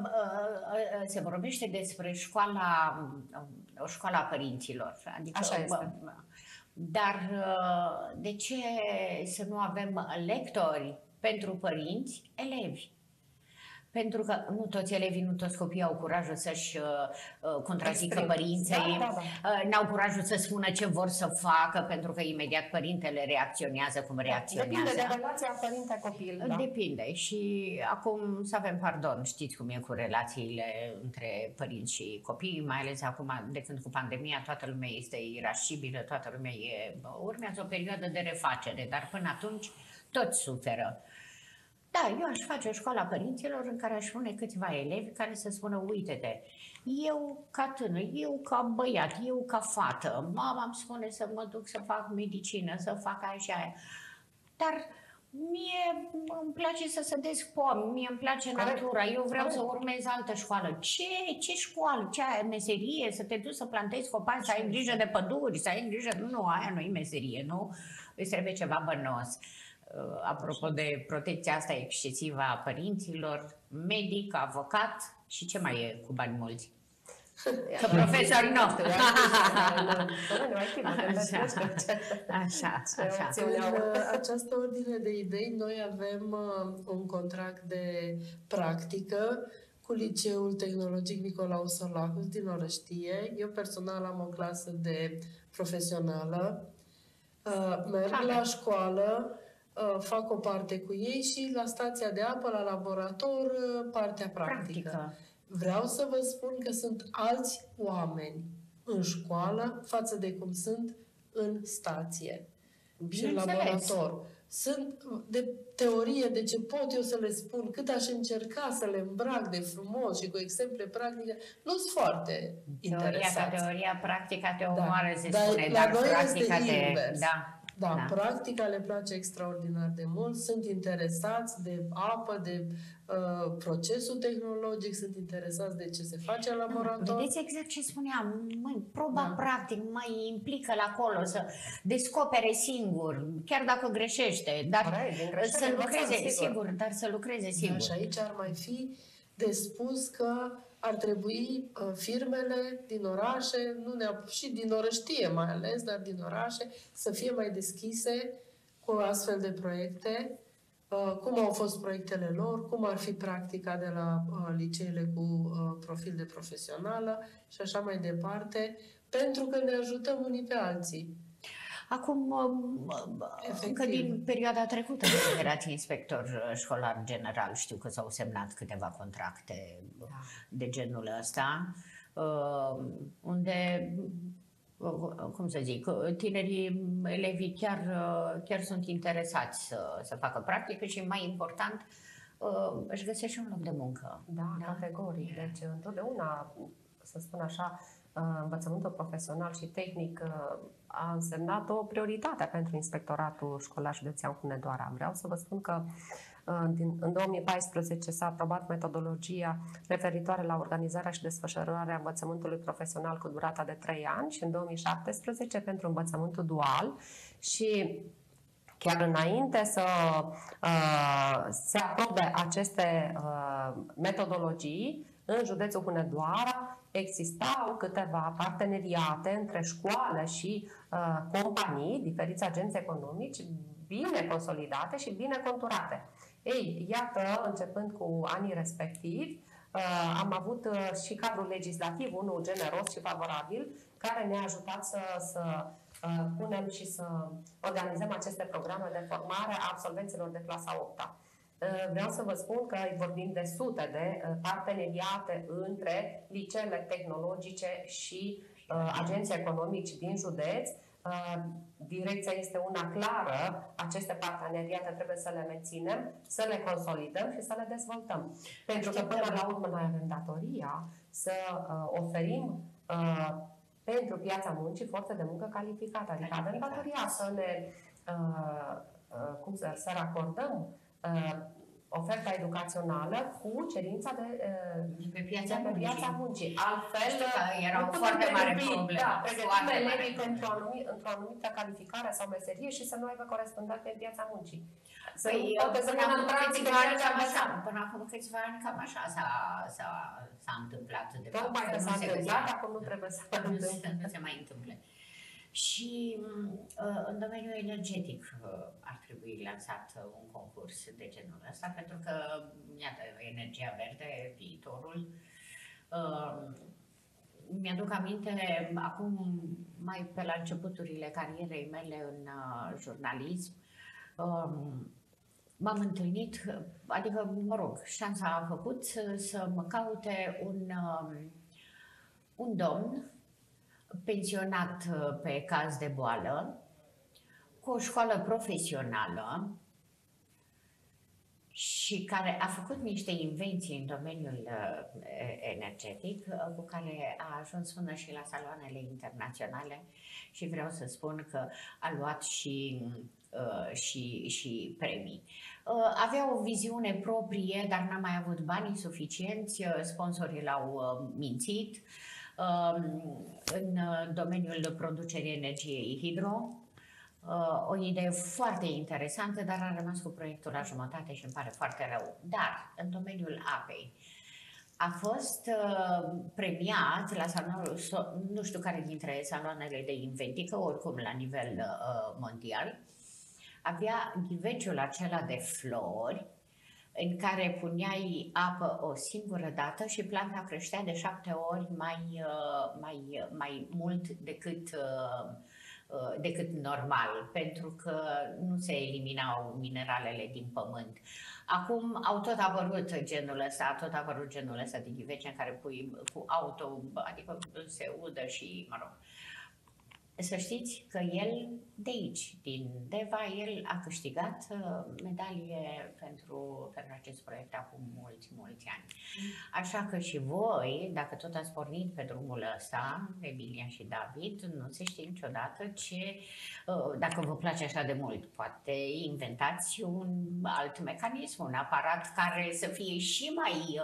se vorbește despre școala, o școală a părinților. Adică, așa este. Dar de ce să nu avem lectori pentru părinți, elevi? Pentru că nu toți elevii, nu toți copiii au curajul să-și uh, contrazică părinții, da, da, da. uh, n-au curajul să spună ce vor să facă, pentru că imediat părintele reacționează cum reacționează. Depinde de relația părinte-copil. Da. Depinde. Și acum să avem pardon, știți cum e cu relațiile între părinți și copii, mai ales acum, de când cu pandemia, toată lumea este irascibilă, toată lumea e... urmează o perioadă de refacere, dar până atunci toți suferă. Da, eu aș face o școală a părinților în care aș pune câțiva elevi care să spună, uite-te, eu ca tânăr, eu ca băiat, eu ca fată, mama îmi spune să mă duc să fac medicină, să fac așa, dar mie îmi place să sădesc pomi, mie îmi place natura, eu vreau să urmez altă școală. Ce? Ce școală? Ce aia? Meserie? Să te duci să plantezi copaci, să ai grijă de păduri, să ai grijă... Nu, aia nu e meserie, nu? Îți trebuie ceva bănos. Apropo de protecția asta excesivă a părinților, medic, avocat și ce mai e cu bani mulți? Că profesor nu. Așa, așa. În această ordine de idei, noi avem un contract de practică cu Liceul Tehnologic Nicolau Solahus din Orăștie. Eu personal am o clasă de profesională. Merg la școală, fac o parte cu ei și la stația de apă, la laborator, partea practică. Practică. Vreau să vă spun că sunt alți oameni în școală față de cum sunt în stație și în laborator. Sunt de teorie, de ce pot eu să le spun, cât aș încerca să le îmbrac de frumos și cu exemple practice, nu sunt foarte interesați. Teoria, teoria, practica te omoară, da. Se dar spune, dar practica te... invers. Da. Da, da, practica le place extraordinar de mult, sunt interesați de apă, de uh, procesul tehnologic, sunt interesați de ce se face în laborator. Vedeți exact ce spuneam, măi, proba da. practic, mai implică la acolo, să descopere singur, chiar dacă greșește, dar Pare, să lucreze, sigur. sigur, dar să lucreze singur. Da, și aici ar mai fi de spus că ar trebui uh, firmele din orașe, nu ne și din Orăștie mai ales, dar din orașe, să fie mai deschise cu astfel de proiecte, uh, cum au fost proiectele lor, cum ar fi practica de la uh, liceele cu uh, profil de profesională și așa mai departe, pentru că ne ajutăm unii pe alții. Acum, Efectiv. încă din perioada trecută, când erați inspector școlar general, știu că s-au semnat câteva contracte da. de genul ăsta, unde, cum să zic, tinerii elevii chiar, chiar sunt interesați să, să facă practică și, mai important, uh, își găsește un loc de muncă. Da, da? Categoric. Deci, întotdeauna, să spun așa, învățământul profesional și tehnic a însemnat o prioritate pentru Inspectoratul Școlar Județean Hunedoara. Vreau să vă spun că în două mii paisprezece s-a aprobat metodologia referitoare la organizarea și desfășurarea învățământului profesional cu durata de trei ani și în două mii șaptesprezece pentru învățământul dual și chiar înainte să uh, se aprobe aceste uh, metodologii, în județul Hunedoara existau câteva parteneriate între școală și uh, companii, diferiți agenți economici, bine consolidate și bine conturate. Ei, iată, începând cu anii respectivi, uh, am avut uh, și cadrul legislativ, unul generos și favorabil, care ne-a ajutat să, să uh, punem și să organizăm aceste programe de formare a absolvenților de clasa a opta. Vreau să vă spun că vorbim de sute de parteneriate între liceele tehnologice și uh, agenții economici din județ. Uh, direcția este una clară, aceste parteneriate trebuie să le menținem, să le consolidăm și să le dezvoltăm. Pentru că până la urmă noi avem datoria să uh, oferim uh, pentru piața muncii forță de muncă calificată. Adică avem datoria să ne uh, uh, cum să, să racordăm Uh, oferta educațională cu cerința de, uh, pe piața, de pe piața muncii. Altfel, era o foarte mare problemă. Da, pregătim elevii pentru o anumit, într-o anumită calificare sau meserie și să nu aibă corespondent pe piața muncii. Să păi, poate să pună în practică cam așa. Până acum câțiva ani cam așa s-a întâmplat. De fapt, tocmai că s-a întâmplat, acum nu trebuie să se întâmple. Nu se mai întâmple. Și în domeniul energetic ar trebui lansat un concurs de genul ăsta, pentru că, iată, energia verde, viitorul. Mi-aduc aminte, acum, mai pe la începuturile carierei mele în jurnalism, m-am întâlnit, adică, mă rog, șansa a făcut să mă caute un, un domn pensionat pe caz de boală, cu o școală profesională și care a făcut niște invenții în domeniul energetic, cu care a ajuns până și la saloanele internaționale și vreau să spun că a luat și, și, și premii. Avea o viziune proprie, dar n-a mai avut banii suficienți, sponsorii l-au mințit. În domeniul producerii energiei hidro, o idee foarte interesantă, dar a rămas cu proiectul la jumătate și îmi pare foarte rău. Dar în domeniul apei a fost premiat la salonul, nu știu care dintre saloanele de inventică, oricum la nivel mondial, avea ghiveciul acela de flori în care puneai apă o singură dată și planta creștea de șapte ori mai, mai, mai mult decât, decât normal, pentru că nu se eliminau mineralele din pământ. Acum au tot apărut genul ăsta, a tot apărut genul ăsta de ghivece în care pui cu auto, adică se udă și, mă rog. Să știți că el, de aici, din Deva, el a câștigat medalie pentru, pentru acest proiect acum mulți, mulți ani. Așa că și voi, dacă tot ați pornit pe drumul ăsta, Emilia și David, nu se știe niciodată ce, dacă vă place așa de mult, poate inventați un alt mecanism, un aparat care să fie și mai,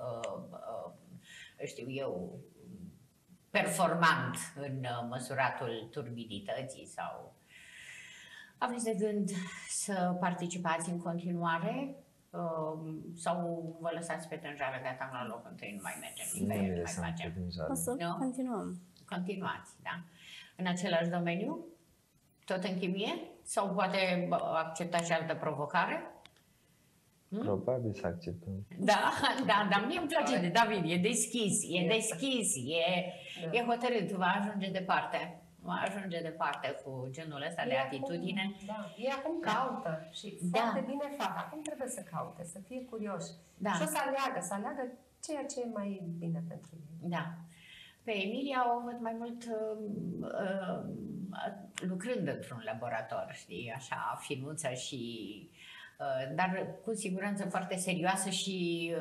știu eu, performant în măsuratul turbidității sau... Aveți de gând să participați în continuare sau vă lăsați pe tânjară, gata, la loc întâi, nu mai mergem nicăieri, nu mai facem? O să nu? continuăm. Continuați, da? În același domeniu? Tot în chimie? Sau poate acceptați și altă provocare? Probabil să acceptăm. Da, da, dar mie îmi place de David, e deschis, e deschis, e, da. E hotărât, va ajunge departe, va ajunge departe cu genul ăsta e de atitudine. Acum, da, e acum caută și da. Foarte bine fac, acum trebuie să caute, să fie curioși da. Și o să aleagă, să aleagă ceea ce e mai bine pentru ei. Da. Pe Emilia o văd mai mult uh, uh, lucrând într-un laborator, știi, așa, finuță și dar cu siguranță foarte serioasă și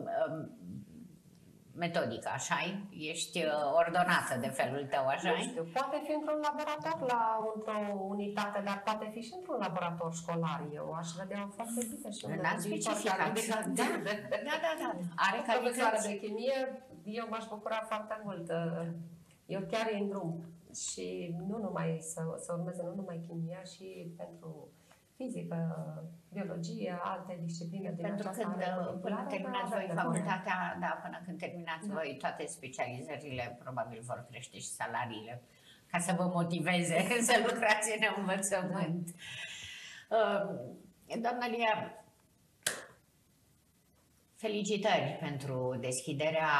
metodică, așa-i? Ești ordonată de felul tău, așa-i? Nu știu, poate fi într-un laborator, la într-o unitate, dar poate fi și într-un laborator școlar. Eu aș vedea foarte bine și un N-ați specificat. Da, da, da, da. Are calități. de chimie, eu m-aș bucura foarte mult. Eu chiar e în drum. Și nu numai să, să urmeze, nu numai chimia, și pentru fizică, biologie, alte discipline din Pentru această când are până terminați voi facultatea, da, până când terminați da. voi toate specializările, probabil vor crește și salariile, ca să vă motiveze să lucrați în învățământ. Da. Doamna Lia, felicitări pentru deschiderea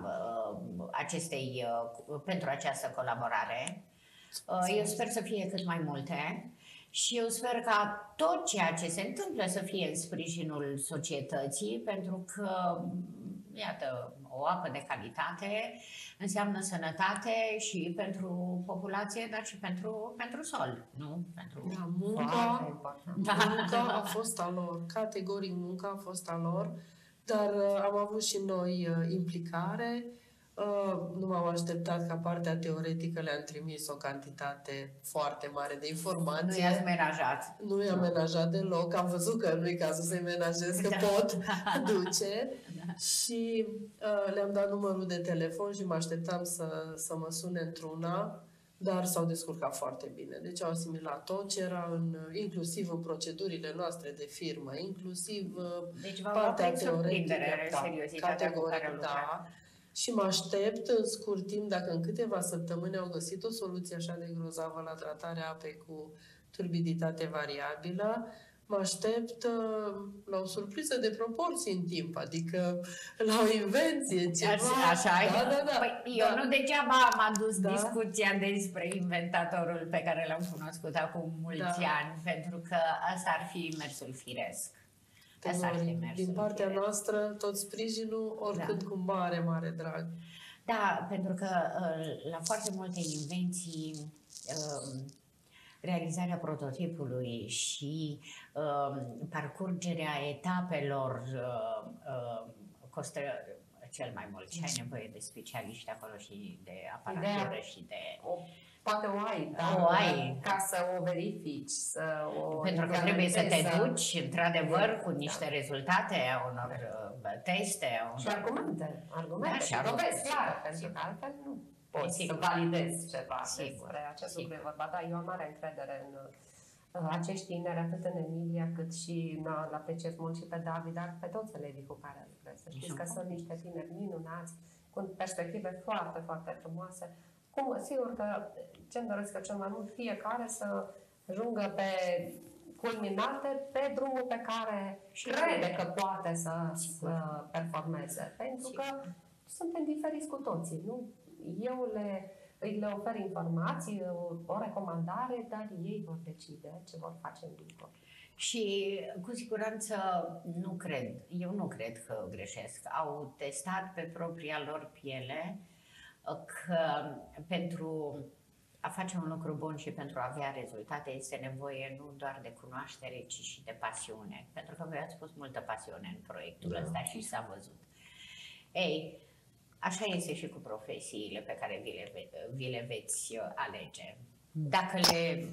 acestei, pentru această colaborare. Eu sper să fie cât mai multe. Și eu sper ca tot ceea ce se întâmplă să fie în sprijinul societății, pentru că, iată, o apă de calitate înseamnă sănătate și pentru populație, dar și pentru, pentru sol, nu? Pentru da, munca, da. munca a fost a lor, categoric munca a fost a lor, dar am avut și noi implicare. Uh, nu m-am așteptat ca partea teoretică, le-am trimis o cantitate foarte mare de informații. Nu i-ați menajat. Nu i-am menajat deloc. Am văzut că nu-i cazul să-i menajez, că da. pot duce. Da. Și uh, le-am dat numărul de telefon și mă așteptam să, să mă sune într-una, dar s-au descurcat foarte bine. Deci au asimilat tot ce era, în, inclusiv în procedurile noastre de firmă, inclusiv deci partea teoretică. Seriozitatea cu care da. Și mă aștept în scurt timp, dacă în câteva săptămâni au găsit o soluție așa de grozavă la tratarea apei cu turbiditate variabilă, mă aștept uh, la o surpriză de proporții în timp, adică la o invenție, ceva. Așa, așa da, da, da. Păi, eu da. nu degeaba am adus da. discuția despre inventatorul pe care l-am cunoscut acum mulți da. ani, pentru că asta ar fi mersul firesc. Tenori, din partea firesc. noastră, tot sprijinul, oricând da. cu mare, mare drag. Da, pentru că la foarte multe invenții, realizarea prototipului și parcurgerea etapelor costă cel mai mult. Și ai nevoie de specialiști acolo și de aparatură și de... Poate o ai, da? O ai. Ca să o verifici, să o... Pentru că trebuie să te duci, într-adevăr, cu niște da. rezultate a unor da. teste. A unor... Și argumente. Argumente. Da, și argumente, clar, pentru că altfel nu poți Sigur. să validezi ceva despre acest lucru. Vorba. Da, eu am mare încredere în uh, acești tineri, atât în Emilia, cât și na, la apreciez mult și pe David, dar pe toți elevii cu care lucrez. Să știți că sunt niște tineri minunați, cu perspective foarte, foarte frumoase. Cum, sigur că ce-mi doresc că cel mai mult fiecare să ajungă pe culminate pe drumul pe care și crede că poate să, să performeze. Pentru că suntem diferiți cu toții. Nu? Eu le, le ofer informații, o, o recomandare, dar ei vor decide ce vor face în viitor. Și cu siguranță nu cred, eu nu cred că greșesc. Au testat pe propria lor piele că pentru a face un lucru bun și pentru a avea rezultate este nevoie nu doar de cunoaștere, ci și de pasiune. Pentru că voi ați pus multă pasiune în proiectul da. ăsta și s-a văzut. Ei, așa este și cu profesiile pe care vi le, vi le veți alege. Dacă le,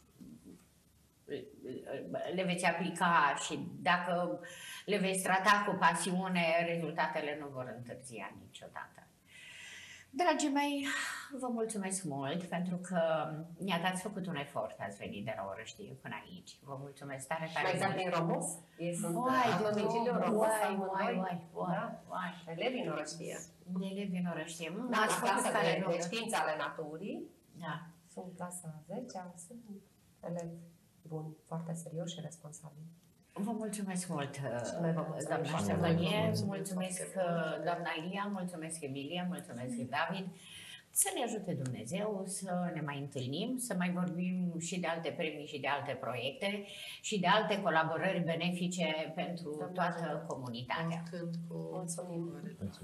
le veți aplica și dacă le veți trata cu pasiune, rezultatele nu vor întârzia niciodată. Dragii mei, vă mulțumesc mult pentru că ne-ați făcut un efort, ați venit de la Orăștie până aici. Vă mulțumesc tare, tare mult. Mai exact din Romus? Ei sunt domiciliul Romus. Uai, uai, uai, uai. Elevi în Orăștie. Elevi în Orăștie. Da, la clasa de, de științe ale naturii. Da. Sunt clasa zecea, sunt elevi buni, foarte serioși și responsabili. Vă mulțumesc mult, doamna Ștefanie, mulțumesc doamna Lia, mulțumesc Emilia, mulțumesc David. Să ne ajute Dumnezeu să ne mai întâlnim, să mai vorbim și de alte premii și de alte proiecte și de alte colaborări benefice pentru toată comunitatea. Mulțumim!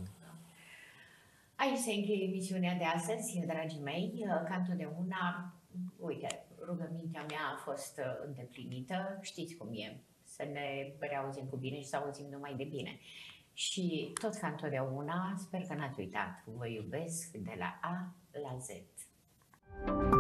Aici se încheie emisiunea de astăzi, dragii mei, ca întotdeauna, uite, rugămintea mea a fost îndeplinită, știți cum e. să ne reauzim cu bine și să auzim numai de bine. Și tot ca întotdeauna, sper că n-ați uitat, vă iubesc de la A la Z.